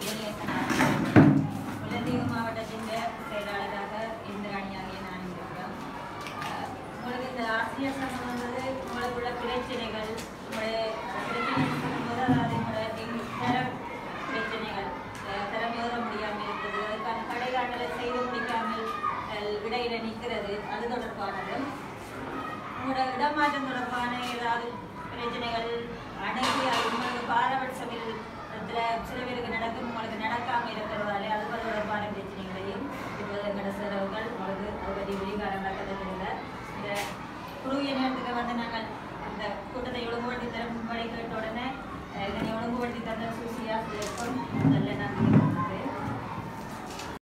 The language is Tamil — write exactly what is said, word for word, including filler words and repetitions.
முல்லைத்தீவு மாவட்டத்தின் செயலாளராக இந்திராணியாகிய நான் இருக்கிறோம். உங்களுக்கு இந்த ஆசிரியர் சங்கம் வந்தது உங்களுக்குள்ள பிரச்சனைகள் உங்களுடைய பிரச்சனைகள் சொல்லும்போது அதாவது உங்களோட தர பிரச்சனைகள் திறமை உதவ முடியாமல் இருக்கிறது, அதுக்கான கடைகாட்டலை செய்து முடிக்காமல் இடையில நிற்கிறது, அது தொடர்பானது. உங்களோட இடமாற்றம் தொடர்பான ஏதாவது பிரச்சனைகள் அணுகி அது உங்களுக்கு பாரபட்சமில் சில பேருக்கு நடக்கும், உங்களுக்கு நடக்காமல் இருக்கிறதாலே அது தொடர்பான பிரச்சனைகளையும் இப்போது எங்களோட சிறவர்கள் உங்களுக்கு அதை பற்றி விரிவாரம் நடக்கத்தில்லை. இந்த குறுகிய நேரத்துக்கு வந்து நாங்கள் இந்த கூட்டத்தை ஒழுங்குபடுத்தி தரும்படி கேட்ட உடனே இதனை ஒழுங்குபடுத்தி தந்த சூசியாக இருக்கும்.